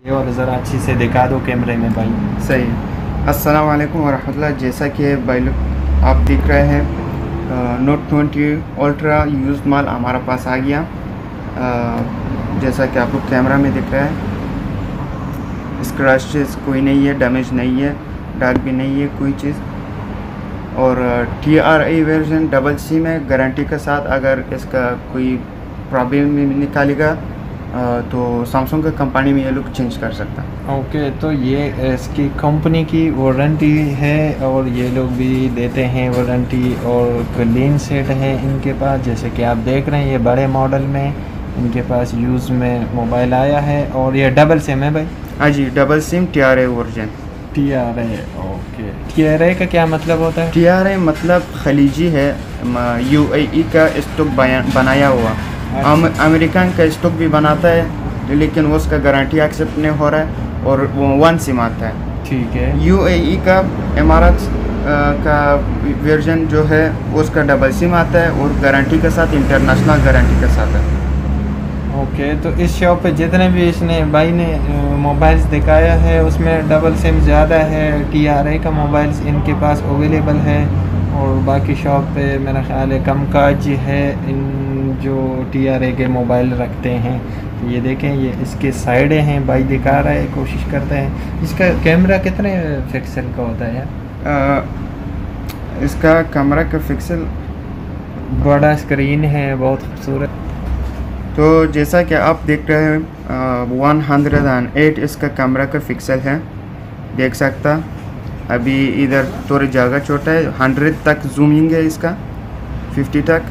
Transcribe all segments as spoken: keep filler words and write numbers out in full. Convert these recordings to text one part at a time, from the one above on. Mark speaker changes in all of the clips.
Speaker 1: और ज़रा अच्छी से दिखा दो कैमरे में भाई।
Speaker 2: सही। अस्सलाम वालेकुम वरहमतुल्लाह। जैसा कि भाई लोग आप देख रहे हैं नोट ट्वेंटी अल्ट्रा यूज़ माल हमारा पास आ गया। आ, जैसा कि आप लोग कैमरा में दिख रहा है, स्क्रैचेस कोई नहीं है, डैमेज नहीं है, डार्क भी नहीं है कोई चीज़। और T R I version double SIM है गारंटी के साथ। अगर इसका कोई प्रॉब्लम निकालेगा तो सैमसंग का कंपनी में ये लोग चेंज कर सकता है।
Speaker 1: ओके, तो ये इसकी कंपनी की वारंटी है और ये लोग भी देते हैं वारंटी, और क्लीन सेट है इनके पास। जैसे कि आप देख रहे हैं ये बड़े मॉडल में इनके पास यूज़ में मोबाइल आया है, और ये डबल सिम है भाई।
Speaker 2: हाँ जी, double SIM T R I version.
Speaker 1: T R I, okay. T R I का क्या मतलब होता है?
Speaker 2: टी आर आई मतलब खलीजी है, यू ए ई का स्टॉक बनाया हुआ। अम, अमेरिकन का स्टॉक भी बनाता है लेकिन वो उसका गारंटी एक्सेप्ट नहीं हो रहा है, और वो वन सिम आता है।
Speaker 1: ठीक है।
Speaker 2: यू ए ई का इमारत का वर्जन जो है उसका डबल सिम आता है और गारंटी के साथ, इंटरनेशनल गारंटी के साथ है।
Speaker 1: ओके, तो इस शॉप पे जितने भी इसने भाई ने मोबाइल्स दिखाया है उसमें डबल सिम ज़्यादा है। टी आर आई का मोबाइल्स इनके पास अवेलेबल है, और बाकी शॉप पे मेरा ख्याल है कम काज है इन जो टी आर आई के मोबाइल रखते हैं। तो ये देखें, ये इसके साइडें हैं, भाई दिखा रहा है, कोशिश करते हैं। इसका कैमरा कितने पिक्सल का होता है यार?
Speaker 2: इसका कैमरा का पिक्सल
Speaker 1: बड़ा स्क्रीन है, बहुत खूबसूरत।
Speaker 2: तो जैसा कि आप देख रहे हैं वन हंड्रेड एंड एट इसका कैमरा का पिक्सल है, देख सकता। अभी इधर थोड़ी जगह छोटा है, हंड्रेड तक जूमिंग है इसका, फिफ्टी तक।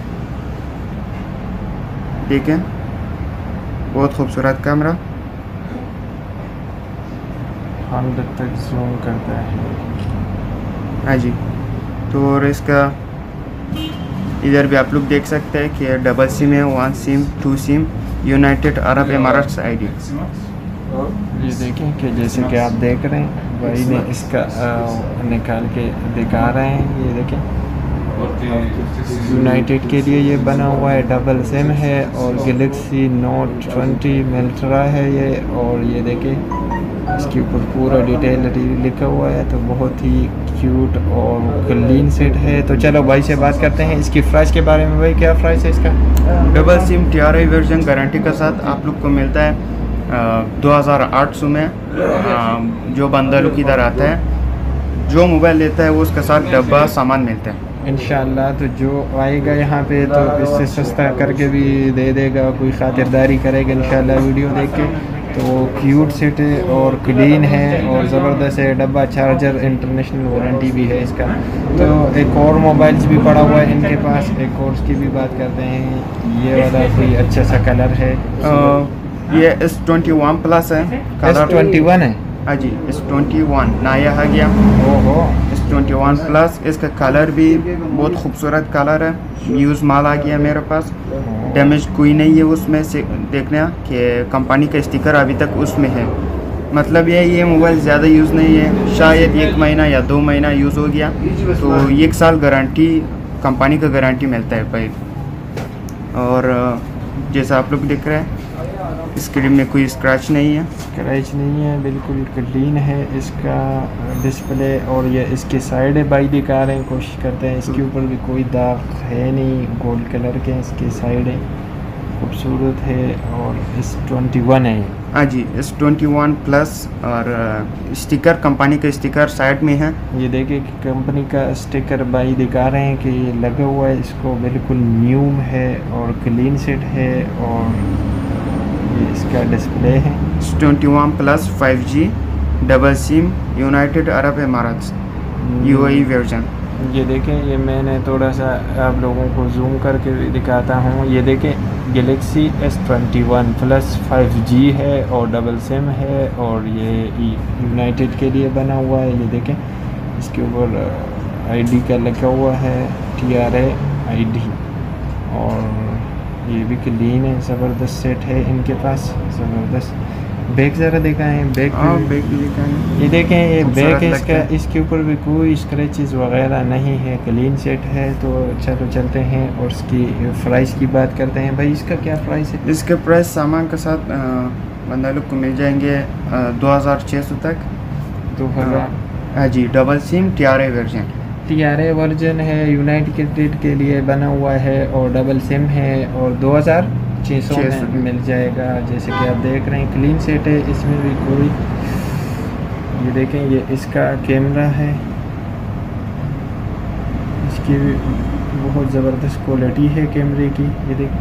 Speaker 2: ठीक है, बहुत खूबसूरत कैमरा,
Speaker 1: हंड्रेड तक जूम करता है।
Speaker 2: हाँ जी। तो और इसका इधर भी आप लोग देख सकते हैं कि डबल सिम है, one SIM, two SIM, United Arab Emirates ID.
Speaker 1: ये देखें कि जैसे कि आप देख रहे हैं भाई ने इसका आ, निकाल के दिखा रहे हैं। ये देखें, यूनाइटेड के लिए ये बना हुआ है, डबल सिम है, और गैलेक्सी नोट ट्वेंटी मिल्ट्रा है ये। और ये देखें इसके ऊपर पूरा डिटेल लिखा हुआ है, तो बहुत ही क्यूट और क्लीन सेट है। तो चलो भाई से बात करते हैं इसकी प्राइस के बारे में। भाई क्या प्राइस है इसका?
Speaker 2: Double SIM T R I version guarantee के साथ आप लोग को मिलता है दो हज़ार आठ सौ में। आ, जो बंदा लोग इधर आता है, जो मोबाइल लेता है वो उसके साथ डब्बा सामान मिलता है
Speaker 1: इंशाल्लाह। तो जो आएगा यहाँ पे तो इससे सस्ता करके भी दे देगा, कोई खातिरदारी करेगा इंशाल्लाह वीडियो देख के। तो क्यूट सेट है और क्लीन है और ज़बरदस्त है। डब्बा, चार्जर, इंटरनेशनल वारंटी भी है इसका। तो एक और मोबाइल्स भी पड़ा हुआ है इनके पास, एक और उसकी भी बात करते हैं। ये वाला कोई अच्छा सा कलर है,
Speaker 2: आ, ये एस ट्वेंटी वन प्लस है।
Speaker 1: एस ट्वेंटी वन है?
Speaker 2: हाँ जी, एस ट्वेंटी वन नया आ गया।
Speaker 1: ओहो,
Speaker 2: एस ट्वेंटी वन प्लस। इसका कलर भी बहुत खूबसूरत कलर है, यूज़ माल आ गया मेरे पास, डैमेज कोई नहीं है उसमें से। देखना कि कंपनी का स्टिकर अभी तक उसमें है, मतलब ये ये मोबाइल ज़्यादा यूज़ नहीं है, शायद एक महीना या दो महीना यूज़ हो गया। तो एक साल गारंटी, कंपनी का गारंटी मिलता है भाई। और जैसा आप लोग देख रहे हैं स्क्रीन में कोई स्क्रैच नहीं है,
Speaker 1: स्क्रैच नहीं है, बिल्कुल क्लीन है इसका डिस्प्ले। और ये इसके साइड है, भाई दिखा रहे हैं, कोशिश करते हैं। इसके ऊपर भी कोई दाग है नहीं, गोल्ड कलर के इसके साइड है, खूबसूरत है। और एस ट्वेंटी वन है।
Speaker 2: हाँ जी, एस ट्वेंटी वन प्लस। और स्टिकर, कंपनी का स्टिकर साइड में है।
Speaker 1: ये देखिए कि कंपनी का स्टिकर भाई दिखा रहे हैं कि ये लगा हुआ है, इसको बिल्कुल न्यू है और क्लीन सेट है। और ये इसका डिस्प्ले है,
Speaker 2: S twenty one plus five G double SIM, United Arab Emirates U A E version.
Speaker 1: ये देखें, ये मैंने थोड़ा सा आप लोगों को जूम करके दिखाता हूँ। ये देखें, Galaxy S twenty one plus five G है और डबल सिम है, और ये यूनाइटेड के लिए बना हुआ है। ये देखें, इसके ऊपर आईडी का लगा हुआ है, टी आर आई आईडी। और ये भी क्लीन है, ज़बरदस्त सेट है इनके पास, ज़बरदस्त। बैक ज़रा दिखाएं, बैक
Speaker 2: बैक भी दिखाएं।
Speaker 1: ये देखें, ये बैक है इसका, इसके ऊपर भी कोई स्क्रैचेस वगैरह नहीं है, क्लीन सेट है। तो चलो चलते हैं और इसकी प्राइस की बात करते हैं। भाई इसका क्या प्राइस है?
Speaker 2: इसके प्राइस सामान के साथ बंदा लोग को मिल जाएंगे दो हज़ार छः सौ तक।
Speaker 1: दो हज़ार
Speaker 2: हाँ जी, double SIM T R A version
Speaker 1: T R A version है, यूनाइटेड के लिए बना हुआ है और डबल सिम है और दो हज़ार छः सौ में मिल जाएगा। जैसे कि आप देख रहे हैं क्लीन सेट है, इसमें भी कोई, ये देखें ये इसका कैमरा है, इसकी भी बहुत ज़बरदस्त क्वालिटी है कैमरे की। ये देखें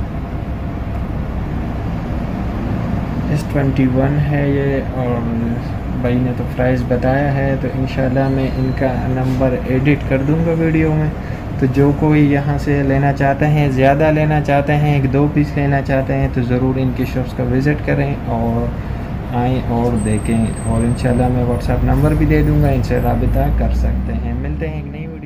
Speaker 1: एस ट्वेंटी वन है ये, और भाई ने तो प्राइस बताया है, तो इंशाल्लाह मैं इनका नंबर एडिट कर दूंगा वीडियो में। तो जो कोई यहाँ से लेना चाहते हैं, ज़्यादा लेना चाहते हैं, एक दो पीस लेना चाहते हैं, तो ज़रूर इनकी शॉप्स का विज़िट करें और आएँ और देखें। और इंशाल्लाह मैं व्हाट्सएप नंबर भी दे दूँगा, इनसे राबिता कर सकते हैं। मिलते हैं एक नई